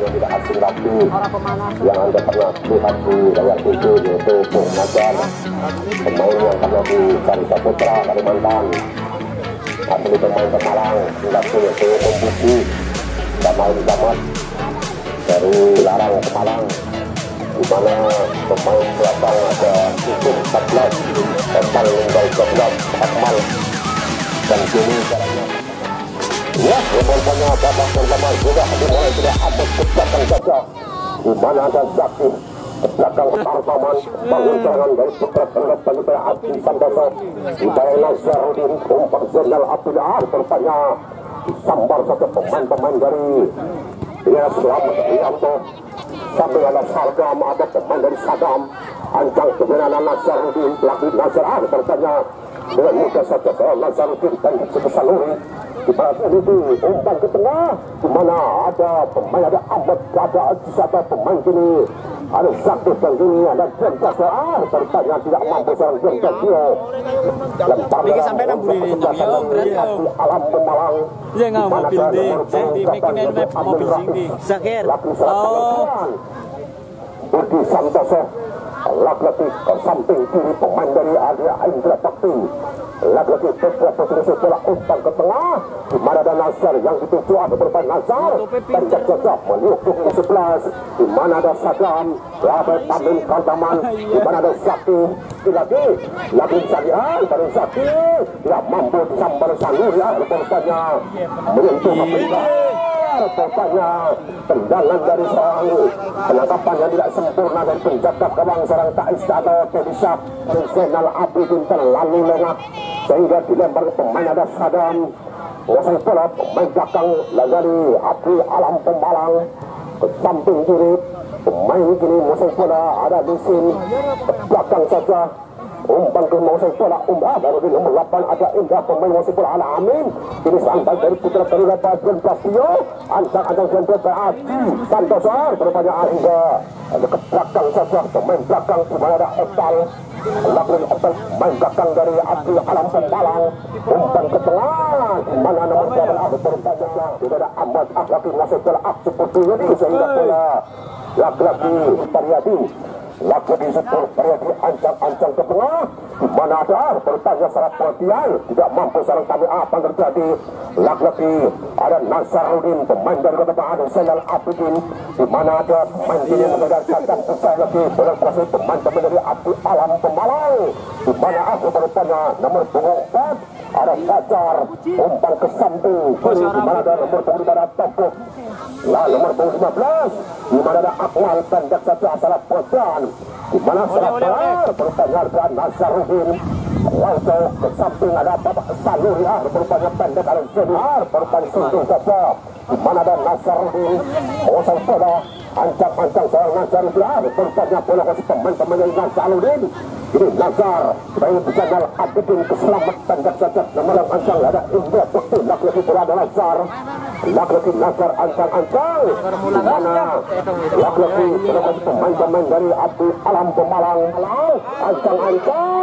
yang tidak asing lagi yang Anda pernah lihat di layar TV, yaitu Bung Najar, pemain yang pernah di Garuda Putra Kalimantan, asli pemain Pemalang, yaitu Membuki Damai Damat dari Larang Pemalang, di mana pemain belakang ada Susun 14, Total Lunggal 12, Akmal, dan kini caranya ya, rumornya babak pertama sudah dimulai tidak amat ke belakang saja, di mana ada Zaki ke belakang Arfaman, bangun serangan dari Putra Tengah bagi Aji Santoso, di bawah Nazaruddin, umpan Zainal Abidin, bertanya disambar satu pemain-pemain dari Selamat Rianto, sambil ada Sargam, ada pemain dari Sadam, ancang kebenaran Nazaruddin, lagi Nazar, bertanya dengan mudah saja kalau Nazaruddin dan sebesar Nuri di barat itu umpan ke tengah, di mana ada pemain, ada Ahmad, ada Cisata, pemain kini ada Zakir, dan kini ada Jentasa, bertanya tidak mampu seorang Jentasa lempar sampai Alam Pemalang, dia nggak mobil di mobil sini Zakir Budi Santoso lagi-lagi ke samping kiri, pemain dari Adria Indra Bakti, lagi-lagi Petra Petrus bola umpan ke tengah, di mana ada Nazar yang dituju, ada bermain Nazar pendek saja menyukung ke 11, di mana ada Sadam, Rabe Pamin Kantaman, di mana ada Zaki, lagi Sadian dari Zaki tidak mampu disambar Sanur, ya bertanya menyentuh Afrika, bertanya tendangan dari seorang penangkapan yang tidak sempurna dari penjaga gawang seorang Tais atau Tedisap dari Zainal Abidin terlalu lengah sehingga dilempar ke pemain ada Sadam, menguasai bola pemain belakang dari Abdi Alam Pemalang ke samping kiri, pemain kini menguasai bola ada Disin ke belakang saja, umpan ke menguasai bola baru di nomor 8 ada Indah, pemain menguasai bola ada Amin, kini santai dari Putra Terula Bagian Plasio, ancang-ancang Jendel Aji Santoso, berupaya hingga ada ke belakang saja, pemain belakang di mana ada Etal, lakukan Etal, main belakang dari Abdi Alam Pemalang, umpan ke tengah, di mana nomor 8 ada berupaya, tidak ada Ahmad lagi menguasai bola seperti ini sehingga bola lagi-lagi Pariadi, lagi setor Pariadi ancang-ancang ke tengah, di mana ada bertanya secara perhatian tidak mampu sarang kami apa yang terjadi, lagi ada Nazaruddin, pemain dari Kota Batu Zainal Abidin, di mana ada pemain ini mengedarkan usai lagi bola kuasa pemain-pemain dari Abdi Alam Pemalang, di mana aku bertanya nomor 4 ada Fajar, umpan ke samping kiri, di mana ada nomor 2 ada Topuk, nomor 15 di mana ada Akmal pendek saja asal Podan, di mana salah bertanya dengan Nazaruddin, lalu ke samping ada Bapak Sanuri, bertanya pendek ada Zeniar, bertanya sentuh saja, di mana ada Nazaruddin, menguasai bola, ancang-ancang seorang Nazaruddin, bertanya bola kasih pemain-pemain dari Nazaruddin, ini Nazar, bayi Zainal Abidin keselamat pendek saja, nomor yang ancang ada Indra Bekti, laki-laki bola ada Nazar, laki-laki Nazar ancang-ancang, di mana laki-laki bola kasih pemain-pemain dari Abdi Alam Pemalang, ancang-ancang,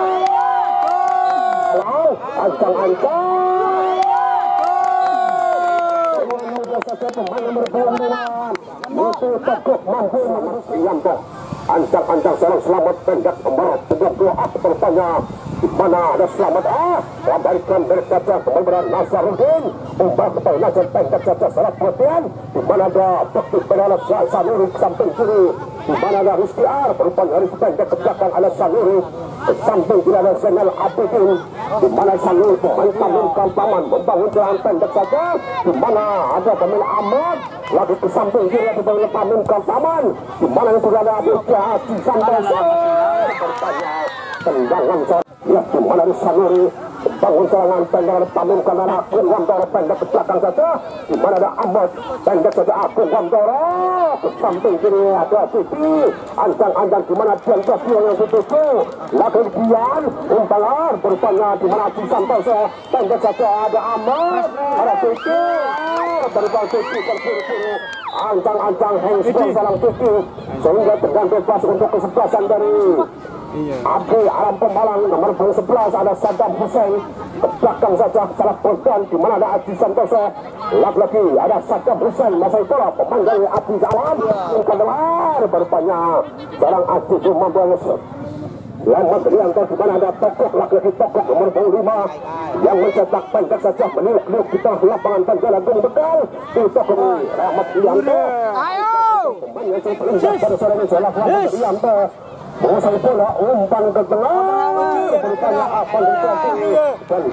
pemain nomor 2 itu Teguh mampu Rianto, ancang-ancang seorang Selamat pendek nomor 22 bertanya di mana ada Selamat lambarikan dari kaca kemudian Nazaruddin, umpan kepada Nazar pendek saja salah perhatian, di mana ada Bekti Penala Sanuri samping kiri, di mana ada Rizky berumpan dari pendek ke belakang ada Sanuri, ke samping kiri ada Zainal Abidin, di mana Sanuri pemain Tamin Kantaman membangun jalan pendek saja, di mana ada pemain Ahmad lagi ke samping kiri ada pemain Tamin Kantaman, di mana yang sudah ada Haji Santoso, bertanya tendangan ya, di mana ada Sanuri bangun serangan pendek ada Tamin Kantaman, Agung Wandoro pendek ke belakang saja, di mana ada Ahmad pendek saja Agung Wandoro, ke samping kiri ada Siti, ancang-ancang di mana Dian Sasio yang dituju, lagi Dian, umpan berupanya di mana Haji Santoso, pendek saja ada Ahmad, ada Siti, berupaya Siti terkiri-kiri, ancang-ancang handspring sarang Siti, sehingga tergantung pas untuk kesebelasan dari Api Alam Pemalang nomor 11 ada Saddam Hussein. Ke belakang saja salah pelan di mana ada Aji Santoso. Lagi ada Saddam Hussein masih bola pemain dari Api Alam. Keluar berupanya seorang Aji Jumabos. Selamat Rianto di mana ada tokoh laki-laki tokoh nomor 25 yang mencetak pendek saja meniup-niup di tengah lapangan Tanjala Gung Bekal di tokoh Rahmat Rianto. Pemain yang terlibat pada sore ini adalah Rahmat Rianto. Menguasai bola umpan ke tengah bertanya apa yang terjadi dan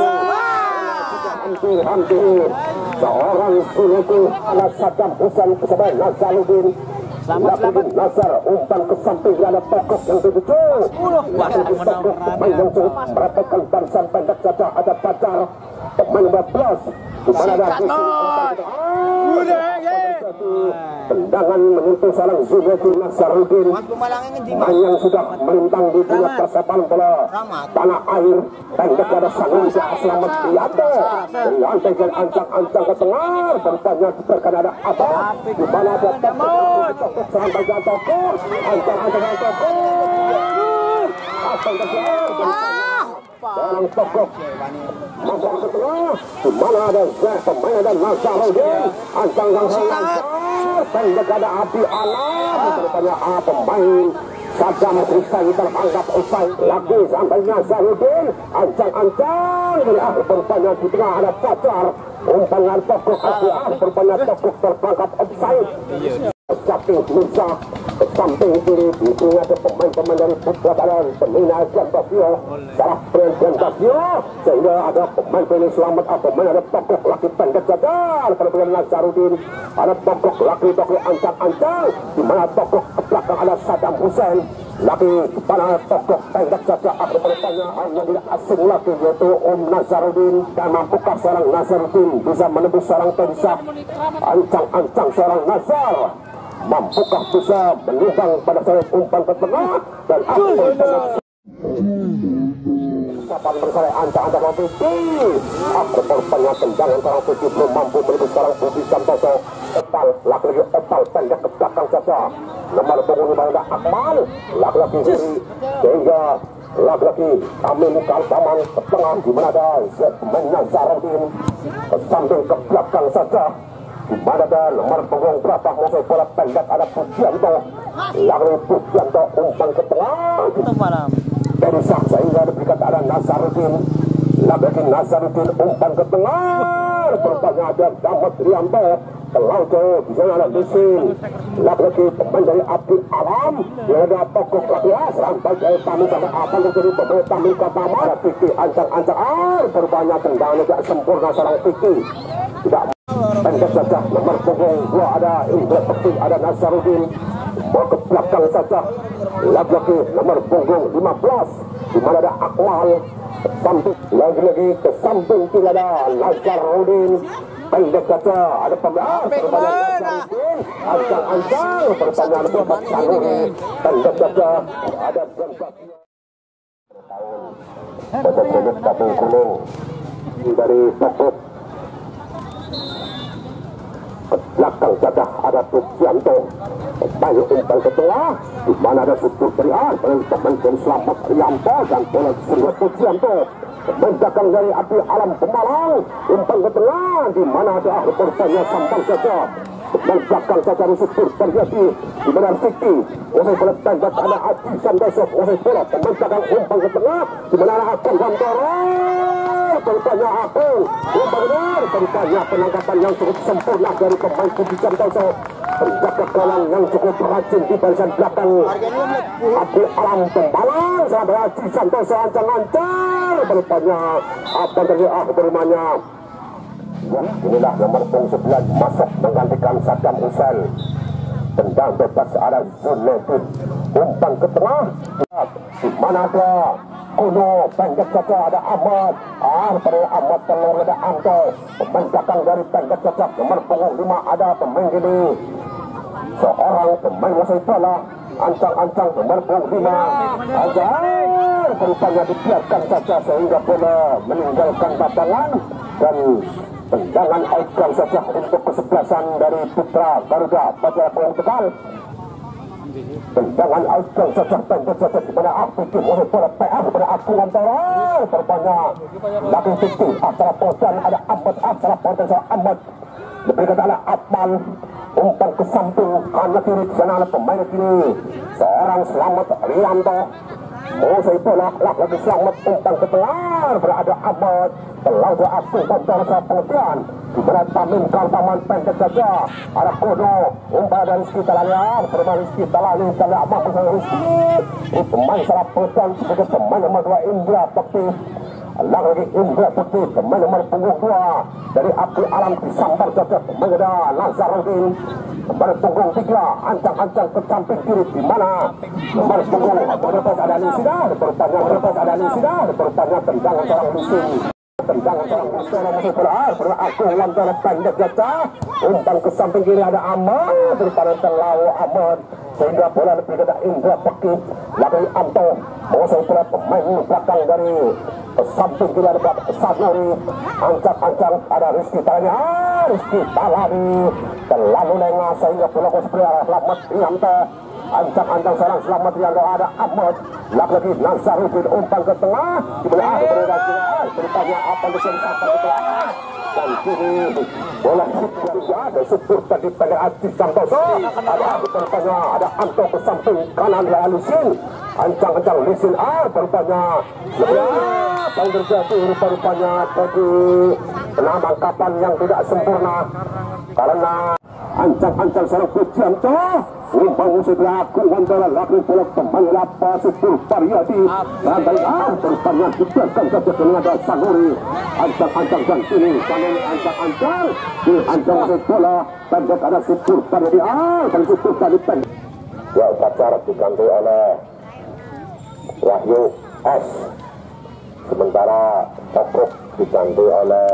hampir seorang sulku ala Saddam Hussein sebagai Nazaruddin. Nazar umpan ke samping ada tokoh yang begitu pemain yang cukup merapatkan barisan pendek saja ada Pacar pemain 12 di mana ada tendangan menyentuh salang Zubairi Nazaruddin yang sudah melintang di dunia persepak bola tanah air pendek ada Sangun Selamat Rianto dilantai dan ancang-ancang ke tengah bertanya terkena ada apa di mana ada tokoh serangan bagian tokoh ancang-ancang tokoh apa yang terjadi dalam tokoh masuk ke tengah di mana ada pemain ada Nazaruddin ancang-ancang pendek ada Api Alam bertanya pemain Saddam Hussein terangkat usai lagi sampai Nazaruddin ancang-ancang bertanya di tengah ada Pacar umpan tokoh Api Alam bertanya tokoh terangkat offside samping Musa ke samping kiri di sini ada pemain-pemain dari Putra Badan pembina Jantasio salah Jantasio sehingga ada pemain selamat pemain ada tokoh laki pendek saja pada bagian Nazaruddin ada tokoh laki ancang-ancang di mana tokoh ke belakang ada Saddam Hussein lagi pada tokoh pendek saja bertanya yang tidak asing lagi yaitu Nazaruddin dan mampukah seorang Nazaruddin bisa menembus seorang Tensa ancang-ancang seorang Nazar mampukah bisa menyumbang pada sayap umpan ke tengah dan sapan bersalah ancang-ancang orang Putih berkorbannya tendangan orang Putih belum mampu menembus seorang Budi Santoso laki-laki opal pendek ke belakang saja nomor punggung ada Akmal laki-laki kiri sehingga laki-laki Amerika Albaman ke tengah di mana ada Nazaruddin ke samping ke belakang saja di mana ada nomor punggung berapa musuh bola pendek ada Pujianto lagi Pujianto umpan ke tengah dari sah sehingga diberikan ada Nazaruddin lagi Nazaruddin umpan ke tengah bertanya ada Rahmat Rianto terlalu jauh di sana ada Dusin lagi pemain dari Api Alam yang ada tokoh lagi sampai dari Tamu sampai apa terjadi pemain Tamu Katama Piki ancang-ancang berbanyak tendangan tidak sempurna seorang Piki tidak pendek saja nomor punggung 2 ada Indra Pekti ada Nazaruddin mau ke belakang saja lagi nomor punggung 15 di mana ada Akmal samping lagi ke samping tidak ada Nazaruddin pendek saja ada pemain Nazaruddin ancang-ancang pertanyaan berkat Sanuri pendek saja ada Bebek Kapung Kuning dari Pekut belakang saja ada Pujianto banyak umpan ke tengah di mana ada Subur Berian pemain dari Selamat Rianto dan bola disini Pujianto belakang dari Api Alam Pemalang umpan ke tengah di mana ada bertanya sampai saja belakang saja Subur terjadi di mana Vicky oleh bola tembak ada Aji Santoso oleh bola belakang umpan ke tengah di mana ada Akon Gantoro bertanya Akon benar bertanya penangkapan yang cukup sempurna dari pemain Budi Santoso penjaga gawang yang cukup rajin di barisan belakang Api Alam Pemalang sampai Aji Santoso ancang-ancang bertanya apa dari berumahnya ya inilah nomor 9 masuk menggantikan Saddam Hussein tendang bebas ada Zunnedin umpan ke tengah di mana ada Kuno pendek saja ada Ahmad pada Ahmad telur ada Anto pemain belakang dari pendek saja nomor punggung 5 ada pemain ini seorang pemain wasai bola ancang-ancang nomor punggung 5 ajar berupaya dibiarkan saja sehingga bola meninggalkan batangan dan tendangan outground saja untuk kesebelasan dari Putra Garuda pada punggung Tegal tendangan Agung Jajah pendek saja di mana aktif oleh bola PA kepada Agung antara terbanyak lagi tinggi antara Podan ada Ahmad antara Podan sama Ahmad lebih kata ada Akmal umpan ke samping kanan kiri di sana ada pemain kiri seorang Selamat Rianto saya bola lagi Selamat umpan ke tengah berada Ahmad terlalu Agung antara sama pengetian dimana Tamim Kartaman pendek saja ada Kodo umpan dari Rizky Talanian bermain Rizky Talani kalau mampu saya Rizky pemain salah Podan sebagai pemain nomor 2 Indra Bekti lagi Indra Putih pemain nomor punggung 2 dari Abdul Alam disambar saja pemain ada Nazaruddin pemain punggung 3 ancang-ancang ke samping kiri di mana pemain punggung berlepas ada Nisida bertanya berlepas ada Nisida bertanya tendangan seorang Lusin tendangan seorang Mustola masuk bola pernah aku lantaran pendek saja umpan ke samping kiri ada Ahmad daripada terlalu Ahmad sehingga bola lebih ke Indra Bekti lagi Anto masuk bola pemain belakang dari samping kiri ada Sanuri ancang-ancang ada Rizky Talani Rizky Talani terlalu lengah sehingga bola seperti Selamat Rianto ancang-ancang seorang Selamat Rianto ada Ahmad lagi Nazaruddin umpan ke tengah di belah bertanya apa yang disampaikan ke dan kiri bola ada support tadi pada Aziz Santoso ada bertanya ada Anto ke samping kanan dari Alusin ancang-ancang Lisin bertanya apa yang terjadi rupa-rupanya bagi penangkapan yang tidak sempurna karena ancang-ancang seorang Pujianto umpan musuh Agung antara lagi bola teman lapa Subur Pariyadi dan dari bertanya dibiarkan saja dengan ada Sanuri ancang-ancang dan kini kanan ancang-ancang di ancang bola pendek ada Subur Pariyadi dan Subur Pariyadi pendek ya pacar diganti oleh Wahyu S sementara Tokruk diganti oleh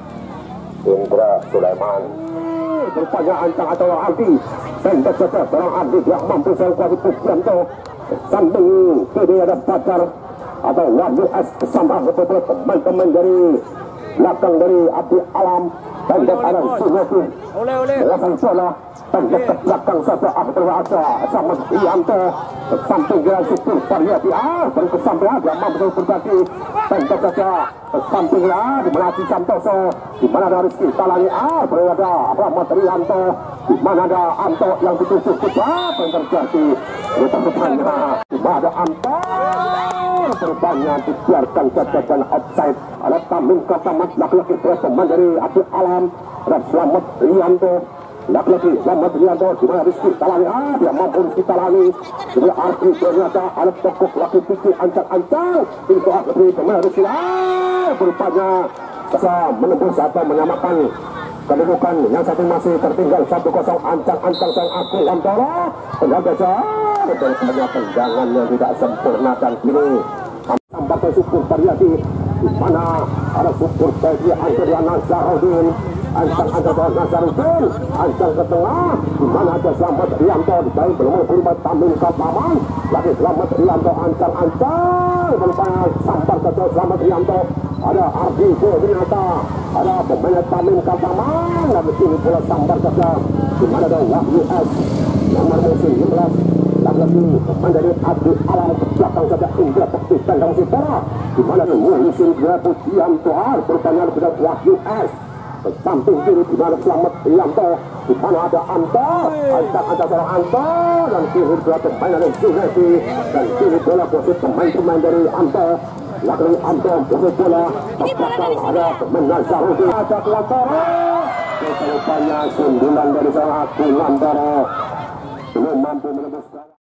Indra Sulaiman bertanya ancang atau Ardi pendek saja seorang Ardi yang mampu sekuat Pujianto samping kiri ada pacar atau Wahyu S bersama beberapa teman-teman dari belakang dari Abdi Alam pendek ada Sunoki belasan bola pendek ke belakang saja berada sama Rianto samping kiri Subur Pariyadi baru ke samping ada mampu berganti pendek saja samping di mana Aziz Santoso di mana ada Rizky Talani berada Rahmat Rianto di mana ada Anto yang ditusuk apa yang terjadi rupanya di mana ada Anto bertanya dibiarkan saja dan outside ada Tamim Kartaman laki-laki pemain dari Abdul Alam dan Selamat Rianto laki-laki Selamat Rianto di mana Rizky Talani dia mampu Rizky Talani di mana Ardi ternyata ada Tokoh laki Rizky ancang-ancang itu Ardi di mana Rizky berupanya bisa menembus atau menyamakan kedudukan yang satu masih tertinggal 1-0 ancang-ancang sang Agung antara penjaga jauh dan banyak tendangan yang tidak sempurna dan kini tampak ke Subur Pariyadi di mana ada Subur Pariyadi antara Nazaruddin ancang-ancang Nazaruddin ancang ke tengah di mana ada Selamat Rianto di bawah belum berubah Tamim Kartaman lagi Selamat Rianto ancang-ancang berupaya sambar saja Selamat Rianto ada Ardi ternyata ada pemain Tamim Kartaman dan sini bola sambar saja di mana ada Wahyu S nomor 19 lagi pemain dari Abdul Alam ke belakang saja Indra Bekti tendang si bola di mana ada Muhsin Pujianto bertanya kepada Wahyu S samping kiri di mana Selamat Rianto di mana ada Anto ancang-ancang seorang Anto dan kiri bola pemain dari Junedi dan kiri bola posisi pemain-pemain dari Anto lagi Anto posisi bola ke belakang ada pemain Nazaruddin ada Kelantara rupanya sundulan dari seorang Agung Antara belum mampu menembus